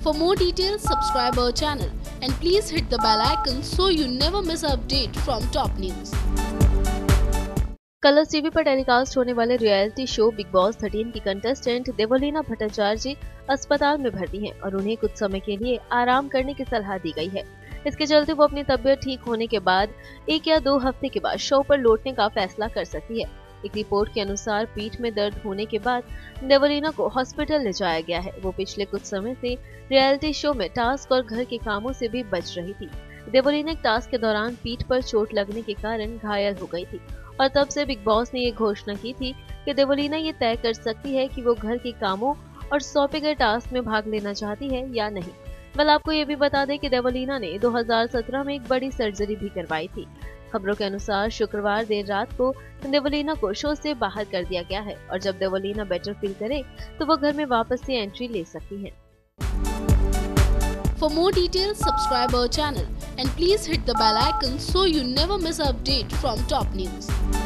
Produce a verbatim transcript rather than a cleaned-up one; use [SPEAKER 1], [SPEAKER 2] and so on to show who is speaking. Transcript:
[SPEAKER 1] For more details, subscribe our channel and please hit the bell icon so you never miss an update from top news.
[SPEAKER 2] Colors TV पर telecast होने वाले reality show Bigg Boss thirteen की contestant Devoleena Bhattacharjee अस्पताल में भर्ती हैं और उन्हें कुछ समय के लिए आराम करने की सलाह दी गई है। इसके चलते वो अपनी तबीयत ठीक होने के बाद एक या दो हफ्ते के बाद शो पर लौटने का फैसला कर सकती है। एक रिपोर्ट के अनुसार पीठ में दर्द होने के बाद देवलीना को हॉस्पिटल ले जाया गया है। वो पिछले कुछ समय से रियलिटी शो में टास्क और घर के कामों से भी बच रही थी। देवलीना एक टास्क के दौरान पीठ पर चोट लगने के कारण घायल हो गई थी और तब से बिग बॉस ने ये घोषणा की थी कि देवलीना ये तय कर सकती है कि वो घर के कामों और सौंपे गए टास्क में भाग लेना चाहती है या नहीं। वेल आपको ये भी बता दें कि देवलीना ने दो हज़ार सत्रह में एक बड़ी सर्जरी भी करवाई थी। खबरों के अनुसार शुक्रवार देर रात को देवलीना को शो से बाहर कर दिया गया है और जब देवलीना बेटर फील करे तो वो घर में वापस से एंट्री ले सकती हैं।
[SPEAKER 1] For more details, subscribe our channel and please hit the bell icon so you never miss an update from top news.